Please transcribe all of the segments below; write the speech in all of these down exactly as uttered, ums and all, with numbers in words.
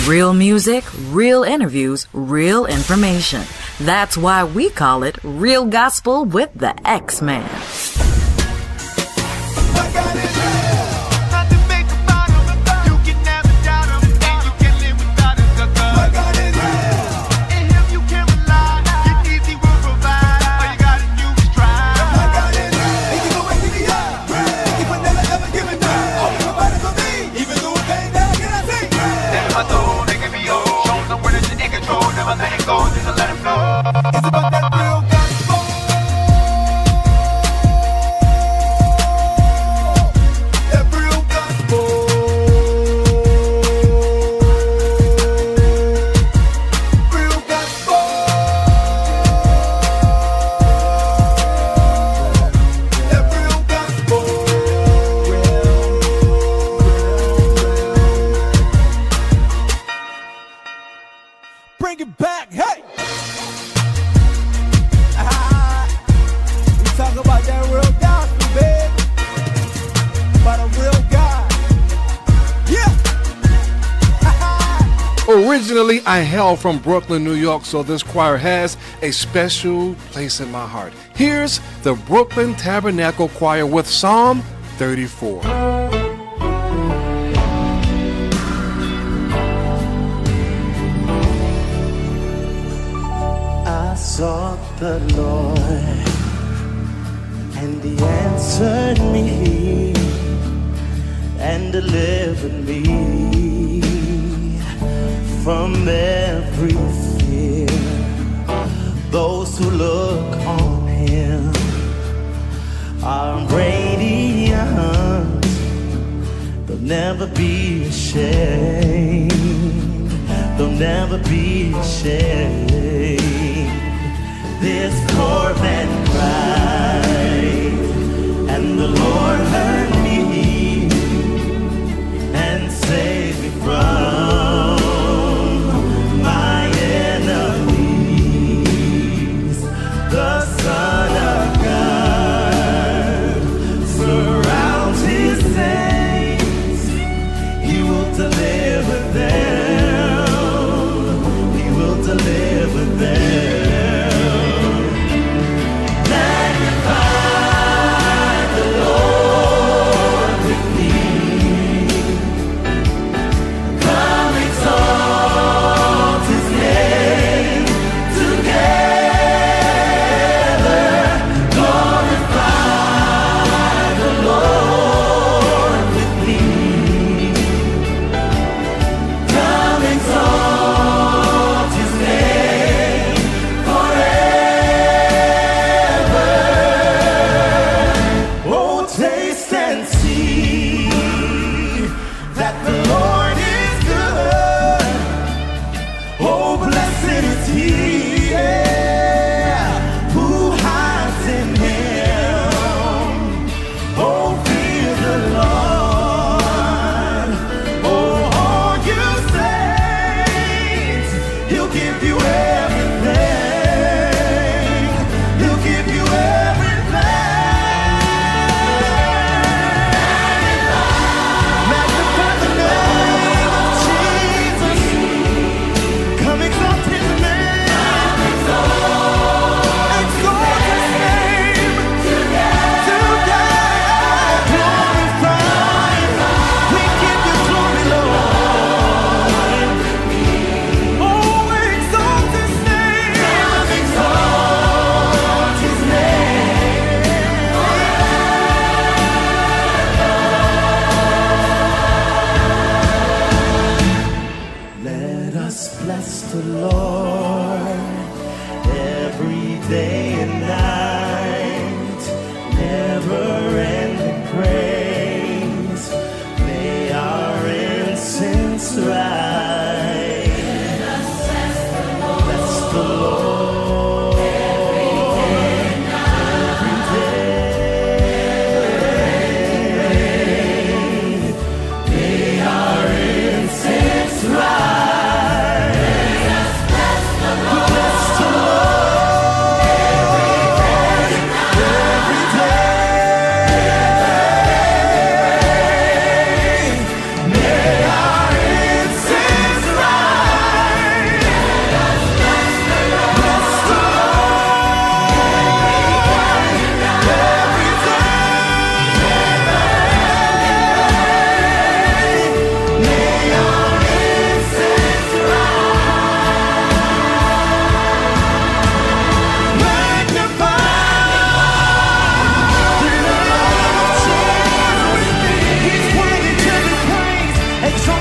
Real music, real interviews, real information. That's why we call it Real Gospel with the X-Man. Originally, I hail from Brooklyn, New York, so this choir has a special place in my heart. Here's the Brooklyn Tabernacle Choir with Psalm thirty-four. I sought the Lord, and He answered me and delivered me from every fear. Those who look on Him are radiant. They'll never be ashamed. They'll never be ashamed. This poor man cried, and the Lord heard me and saved me from the Son of God surrounds His saints. He will deliver them. He will deliver them. Magnify the Lord with me. Come exalt His name together. Right.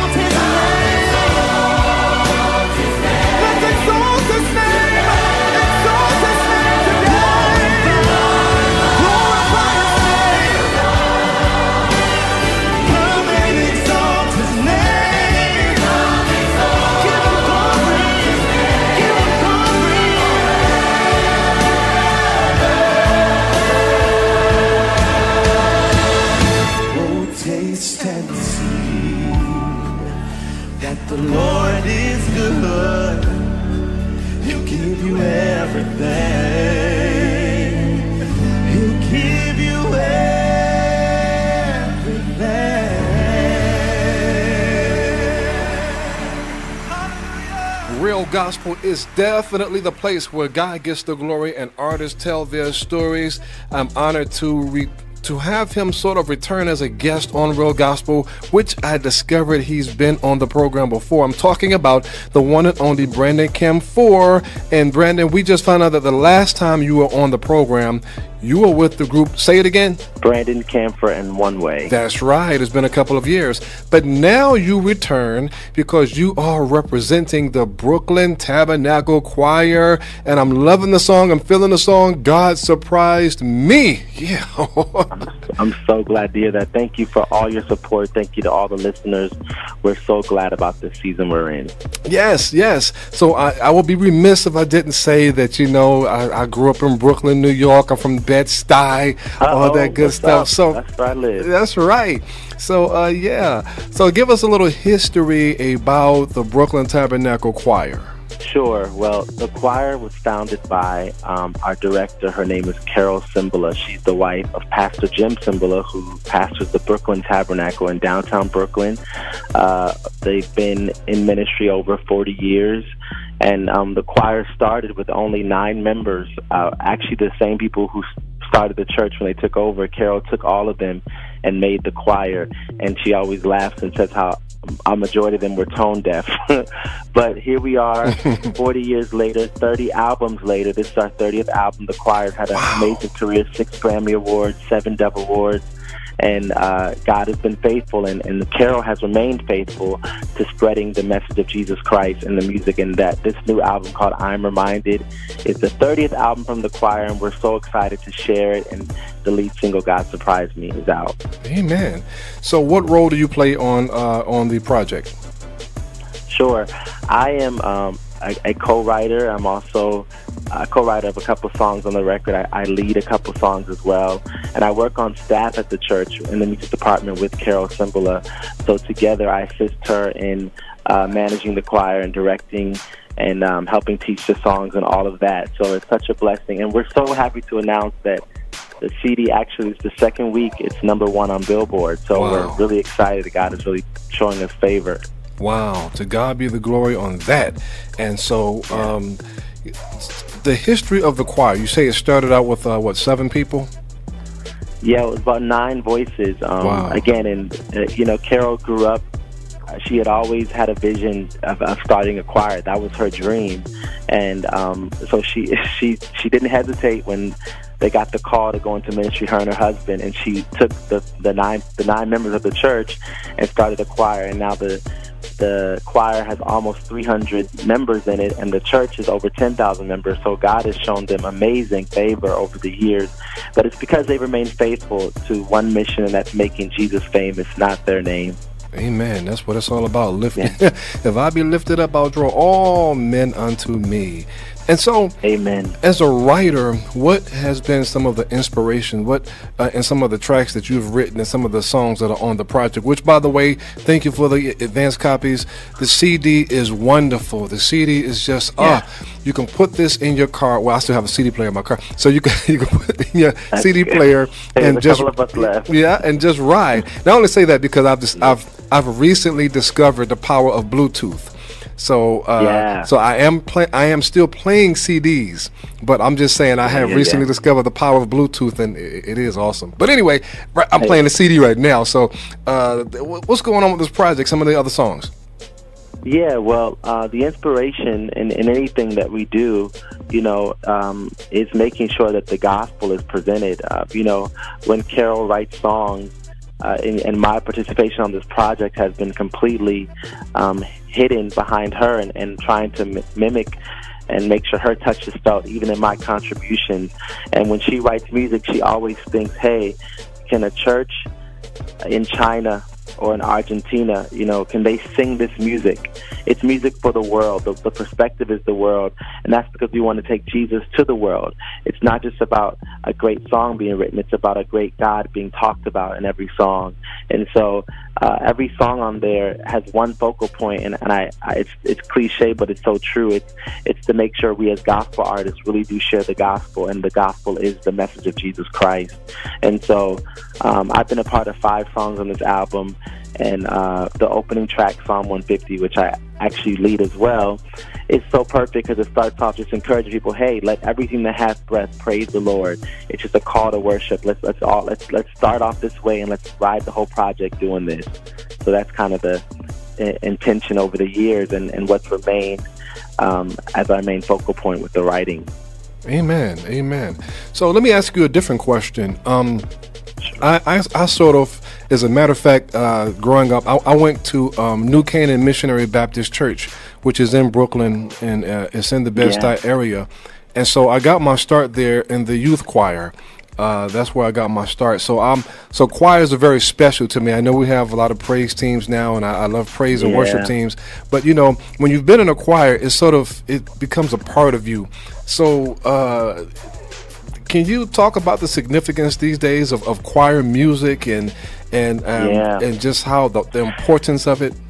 The Lord is good. He'll give you everything. He'll give you everything. Real gospel is definitely the place where God gets the glory and artists tell their stories. I'm honored to re to have him sort of return as a guest on Real Gospel, which I discovered he's been on the program before. I'm talking about the one and only Brandon Camphor. And Brandon, we just found out that the last time you were on the program, you were with the group, say it again? Brandon Camphor and One Way. That's right. It's been a couple of years. But now you return because you are representing the Brooklyn Tabernacle Choir. And I'm loving the song. I'm feeling the song. God surprised me. Yeah. I'm, I'm so glad to hear that. Thank you for all your support. Thank you to all the listeners. We're so glad about this season we're in. Yes, yes. So I, I will be remiss if I didn't say that, you know, I, I grew up in Brooklyn, New York. I'm from Bed-Stuy, all Uh-oh, that good what's stuff. up? So that's where I live. That's right. So, uh, yeah. So give us a little history about the Brooklyn Tabernacle Choir. Sure. Well, the choir was founded by um, our director. Her name is Carol Cymbala. She's the wife of Pastor Jim Cymbala, who pastors the Brooklyn Tabernacle in downtown Brooklyn. Uh, they've been in ministry over forty years. And um, the choir started with only nine members, uh, actually the same people who started the church when they took over. Carol took all of them and made the choir, and she always laughs and says how a majority of them were tone deaf. But here we are, forty years later, thirty albums later. This is our thirtieth album. The choir's had an Wow. amazing career, six Grammy Awards, seven Dove Awards. And uh, God has been faithful, and, and Carol has remained faithful to spreading the message of Jesus Christ in the music. And that this new album called I'm Reminded is the thirtieth album from the choir, and we're so excited to share it. And the lead single, God Surprised Me, is out. Amen. So what role do you play on uh, on the project? Sure. I am um, a, a co-writer. I'm also a co-writer of a couple songs on the record. I, I lead a couple songs as well. And I work on staff at the church in the music department with Carol Cymbala. So together I assist her in uh, managing the choir and directing and um, helping teach the songs and all of that. So it's such a blessing. And we're so happy to announce that the C D actually is the second week. It's number one on Billboard. So Wow. we're really excited that God is really showing us favor. Wow, to God be the glory on that. And so um, the history of the choir, you say it started out with, uh, what, seven people? Yeah, it was about nine voices. Um, Wow. Again, and, uh, you know, Carol grew up, uh, she had always had a vision of, of starting a choir. That was her dream. And um, so she, she, she didn't hesitate when they got the call to go into ministry, her and her husband, and she took the, the nine the nine members of the church and started a choir. And now the the choir has almost three hundred members in it, and the church is over ten thousand members. So God has shown them amazing favor over the years. But it's because they remain faithful to one mission, and that's making Jesus famous, not their name. Amen. That's what it's all about, lifting. Yeah. If I be lifted up, I'll draw all men unto me. And so, Amen. as a writer, what has been some of the inspiration, what uh, and some of the tracks that you've written and some of the songs that are on the project, which, by the way, thank you for the advanced copies. The C D is wonderful. The C D is just, ah, Yeah. you can put this in your car. Well, I still have a C D player in my car. So you can, you can put it in your That's C D good. player There's and a just, couple of us left. yeah, and just ride. Now, I only say that because I've just, I've, I've recently discovered the power of Bluetooth. So, uh, Yeah. so I am play I am still playing C Ds, but I'm just saying I have yeah, recently yeah. discovered the power of Bluetooth, and it, it is awesome. But anyway, right, I'm Hey. playing the C D right now. So, uh, wh- what's going on with this project? Some of the other songs. Yeah, well, uh, the inspiration in, in anything that we do, you know, um, is making sure that the gospel is presented. Uh, you know, when Carol writes songs, uh, and, and my participation on this project has been completely um, hidden behind her, and, and trying to m- mimic and make sure her touch is felt even in my contributions. And when she writes music, she always thinks, hey, can a church in China or in Argentina, you know, can they sing this music? It's music for the world. The, the perspective is the world. And that's because we want to take Jesus to the world. It's not just about a great song being written. It's about a great God being talked about in every song. And so uh, every song on there has one focal point, and, and I, I it's it's cliche, but it's so true. It's, it's to make sure we as gospel artists really do share the gospel, and the gospel is the message of Jesus Christ. And so um, I've been a part of five songs on this album, and uh, the opening track, Psalm one fifty, which I actually lead as well, is so perfect because it starts off just encouraging people, hey, let everything that has breath praise the Lord. It's just a call to worship. Let's let's all let's let's start off this way, and let's ride the whole project doing this. So that's kind of the uh, intention over the years, and, and what's remained um, as our main focal point with the writing. Amen, amen. So let me ask you a different question. Um, I, I, I sort of, as a matter of fact, uh, growing up, I, I went to um, New Canaan Missionary Baptist Church, which is in Brooklyn, and uh, it's in the Bed-Stuy yeah. area. And so I got my start there in the youth choir. Uh, that's where I got my start. So um, so choirs are very special to me. I know we have a lot of praise teams now, and I, I love praise and yeah. worship teams. But you know, when you've been in a choir, it's sort of it becomes a part of you. So uh, can you talk about the significance these days of, of choir music and and um, yeah. and just how the, the importance of it?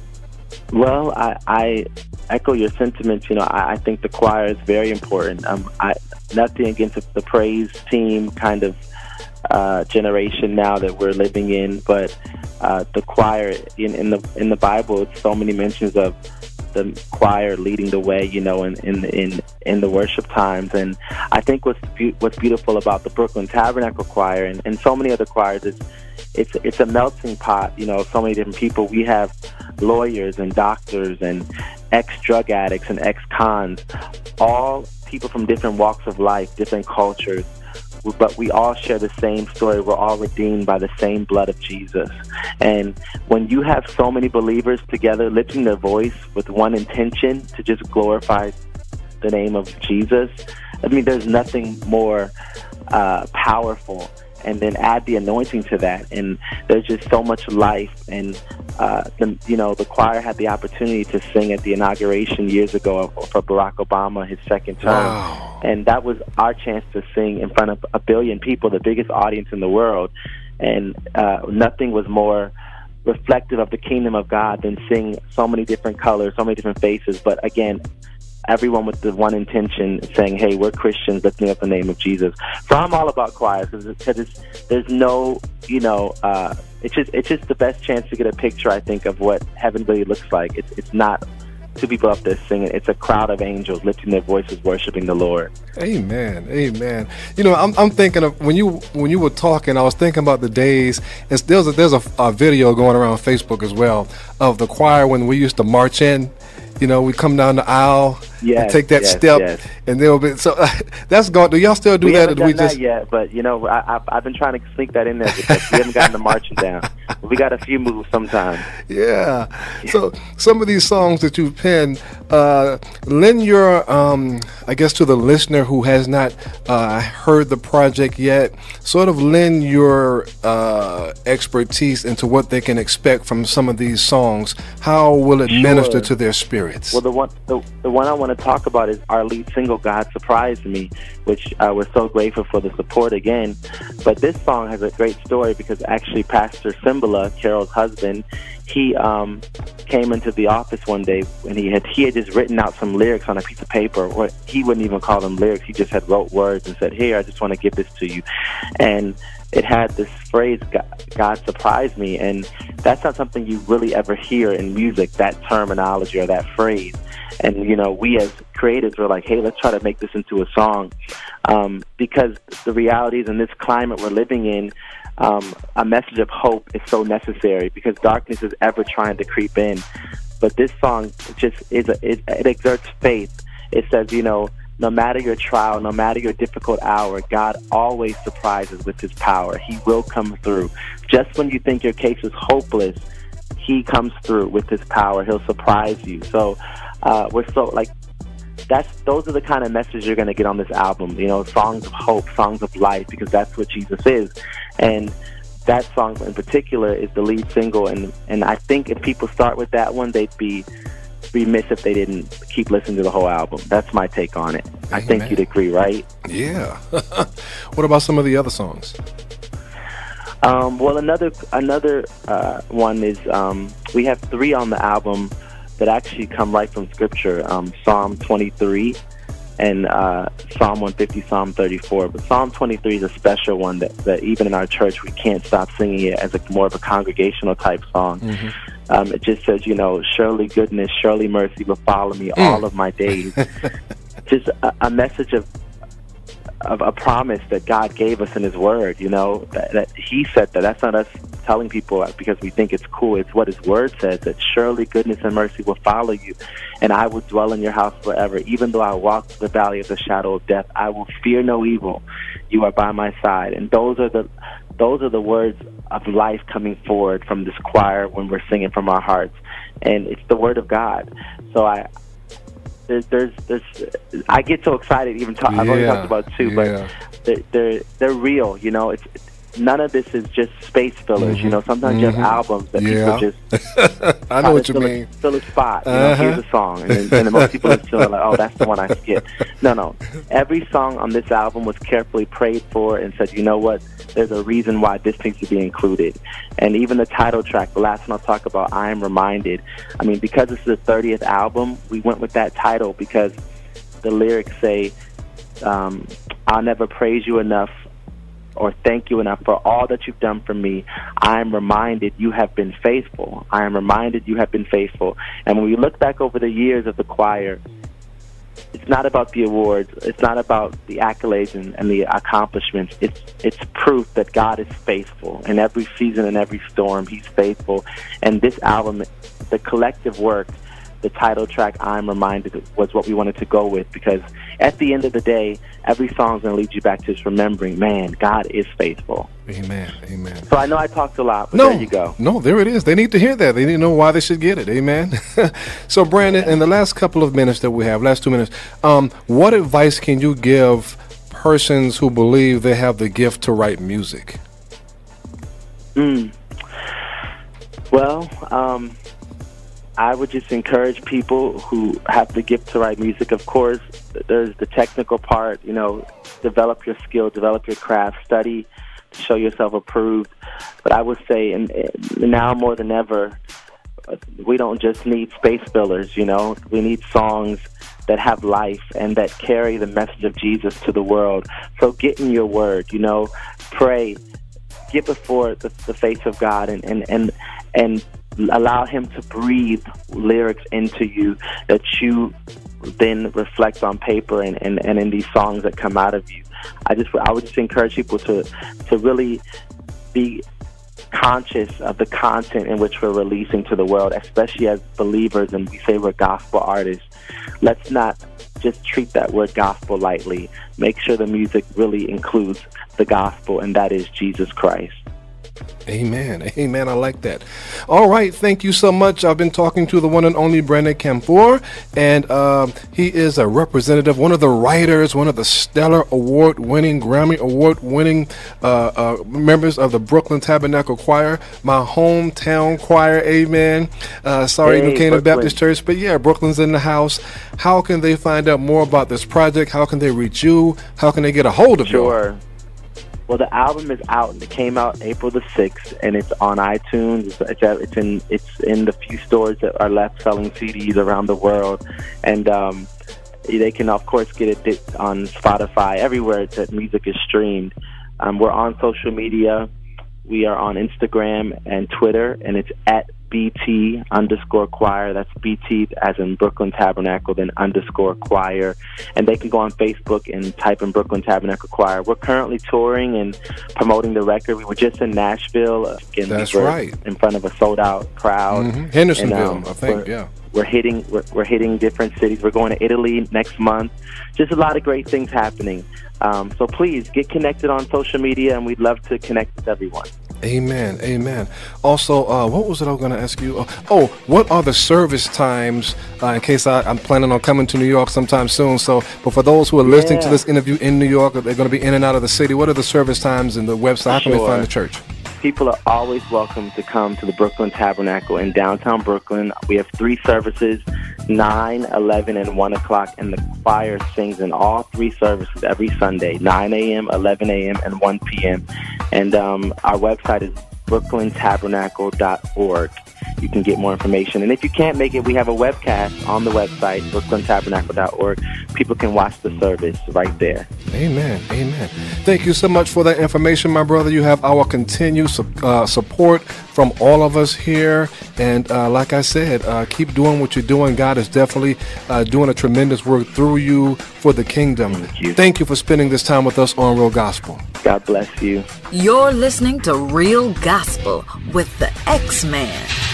Well, I, I echo your sentiments. You know, I, I think the choir is very important. Um, I. Nothing against the praise team kind of uh, generation now that we're living in, but uh, the choir in, in the in the Bible, it's so many mentions of the choir leading the way, you know, in in in, in the worship times. And I think what's be- what's beautiful about the Brooklyn Tabernacle Choir and, and so many other choirs is it's it's a melting pot. You know, so many different people. We have lawyers and doctors and ex-drug addicts and ex-cons, all people from different walks of life, different cultures, but we all share the same story. We're all redeemed by the same blood of Jesus. And when you have so many believers together lifting their voice with one intention to just glorify the name of Jesus, I mean, there's nothing more uh, powerful. And then add the anointing to that, and there's just so much life. And uh, the, you know, the choir had the opportunity to sing at the inauguration years ago for Barack Obama, his second term, wow. and that was our chance to sing in front of a billion people, the biggest audience in the world. And uh, nothing was more reflective of the kingdom of God than sing so many different colors, so many different faces. But again, everyone with the one intention, saying, hey, we're Christians, lifting up the name of Jesus. So I'm all about choirs because it's, there's no, you know, uh, it's just it's just the best chance to get a picture, I think, of what heaven really looks like. It's it's not two people up there singing. It's a crowd of angels lifting their voices, worshiping the Lord. Amen, amen. You know, I'm I'm thinking of when you when you were talking, I was thinking about the days. And there's a, there's a, a video going around Facebook as well of the choir when we used to march in. You know, we come down the aisle yes, and take that yes, step, yes. and they'll be so. Uh, that's going. Do y'all still do we that? Haven't Or do done we just that yet, but you know, I, I've, I've been trying to sneak that in there because we haven't gotten the marching down. But we got a few moves sometimes. Yeah. So some of these songs that you've penned, uh, lend your, um, I guess, to the listener who has not uh, heard the project yet, sort of lend your uh, expertise into what they can expect from some of these songs. How will it Sure. minister to their spirits? Well, the one the, the one I want to talk about is our lead single, God Surprised Me, which uh, we're so grateful for the support again. But this song has a great story because actually Pastor Cymbala, Carol's husband, he um, came into the office one day and he had he had just written out some lyrics on a piece of paper. Or he wouldn't even call them lyrics. He just had wrote words and said, here, I just want to give this to you. And it had this phrase, God, God surprised me. And that's not something you really ever hear in music, that terminology or that phrase. And, you know, we as creatives were like, hey, let's try to make this into a song. Um, because the reality is in this climate we're living in, um, a message of hope is so necessary because darkness is ever trying to creep in. But this song just is, a, it, it exerts faith. It says, you know, no matter your trial, no matter your difficult hour, God always surprises with his power. He will come through. Just when you think your case is hopeless, he comes through with his power. He'll surprise you. So uh, we're so, like, that's those are the kind of messages you're going to get on this album. You know, songs of hope, songs of life, because that's what Jesus is. And that song in particular is the lead single. And, and I think if people start with that one, they'd be remiss if they didn't keep listening to the whole album. That's my take on it. Amen. I think you'd agree, right? Yeah. What about some of the other songs? Um, well, another another uh, one is um, we have three on the album that actually come right from Scripture. Um, Psalm twenty-three and uh, Psalm one fifty, Psalm thirty-four. But Psalm twenty-three is a special one that, that even in our church we can't stop singing it as a more of a congregational type song. Mm-hmm. Um, it just says, you know, surely goodness, surely mercy will follow me mm. all of my days. Just a, a message of of a promise that God gave us in his word, you know, that, that he said that. That's not us telling people because we think it's cool. It's what his word says, that surely goodness and mercy will follow you, and I will dwell in your house forever. Even though I walk through the valley of the shadow of death, I will fear no evil. You are by my side. And those are the those are the words of life coming forward from this choir when we're singing from our hearts. And it's the word of God. So I There's, there's, there's, I get so excited even talk. Yeah, I've already talked about two, yeah. but they're, they're, they're real. You know, it's, it's none of this is just space fillers. Mm-hmm. You know, sometimes mm-hmm. you have albums that yeah. people just I know what you fill mean. A, fill a spot. You uh-huh. know, here's a song, and then, and then most people listen to it like, oh, that's the one I skipped. No, no. Every song on this album was carefully prayed for and said, you know what? There's a reason why this needs to be included. And even the title track, the last one I'll talk about, I Am Reminded. I mean, because this is the thirtieth album, we went with that title because the lyrics say, um, I'll never praise you enough or thank you enough for all that you've done for me. I am reminded you have been faithful. I am reminded you have been faithful. And when we look back over the years of the choir, it's not about the awards. It's not about the accolades and, and the accomplishments. It's it's proof that God is faithful. In every season and every storm, he's faithful. And this album, the collective work, the title track, I'm Reminded, was what we wanted to go with, because at the end of the day, every song's going to lead you back to just remembering, man, God is faithful. Amen. Amen. So I know I talked a lot, but no, there you go. No, there it is. They need to hear that. They need to know why they should get it. Amen. So, Brandon, in the last couple of minutes that we have, last two minutes, um, what advice can you give persons who believe they have the gift to write music? Mm. Well, um, I would just encourage people who have the gift to write music. Of course, there's the technical part, you know, develop your skill, develop your craft, study to show yourself approved. But I would say, and now more than ever, we don't just need space fillers, you know. We need songs that have life and that carry the message of Jesus to the world. So get in your word, you know, pray, get before the, the face of God, and, and, and, and allow him to breathe lyrics into you that you then reflect on paper and, and, and in these songs that come out of you. I just I would just encourage people to to really be conscious of the content in which we're releasing to the world, especially as believers, and we say we're gospel artists. Let's not just treat that word gospel lightly. Make sure the music really includes the gospel, and that is Jesus Christ. Amen. Amen. I like that. All right. Thank you so much. I've been talking to the one and only Brandon Camphor, and uh, he is a representative, one of the writers, one of the stellar award-winning, Grammy Award-winning uh, uh, members of the Brooklyn Tabernacle Choir, my hometown choir. Amen. Uh, sorry, hey, New Canaan Brooklyn. Baptist Church, but yeah, Brooklyn's in the house. How can they find out more about this project? How can they reach you? How can they get a hold of you? Sure. Well, the album is out. It came out April the sixth, and it's on iTunes. It's, it's, it's in it's in the few stores that are left selling C Ds around the world, and um, they can, of course, get it on Spotify, everywhere that music is streamed. Um, we're on social media. We are on Instagram and Twitter, and it's at B T underscore choir. That's B T as in Brooklyn Tabernacle, then underscore choir. And they can go on Facebook and type in Brooklyn Tabernacle Choir. We're currently touring and promoting the record. We were just in Nashville. Uh, and That's we were right. in front of a sold-out crowd. Mm-hmm. Hendersonville, and, um, I think, yeah. We're hitting we're, we're hitting different cities. We're going to Italy next month. Just a lot of great things happening. Um, so please get connected on social media, and we'd love to connect with everyone. Amen, amen. Also, uh, what was it I was going to ask you? Uh, oh, what are the service times uh, in case I, I'm planning on coming to New York sometime soon? So, but for those who are listening Yeah. to this interview in New York, they're going to be in and out of the city. What are the service times and the website? How can they Sure. find the church? People are always welcome to come to the Brooklyn Tabernacle in downtown Brooklyn. We have three services, nine, eleven, and one o'clock, and the choir sings in all three services every Sunday, nine a.m., eleven a.m., and one p.m. And um, our website is brooklyn tabernacle dot org. You can get more information. And if you can't make it, we have a webcast on the website, brooklyn tabernacle dot org. People can watch the service right there. Amen, amen. Thank you so much for that information, my brother. You have our continued su- uh, support from all of us here. And uh, like I said, uh, keep doing what you're doing. God is definitely uh, doing a tremendous work through you for the kingdom. Thank you. Thank you for spending this time with us on Real Gospel. God bless you. You're listening to Real Gospel with the X-Man.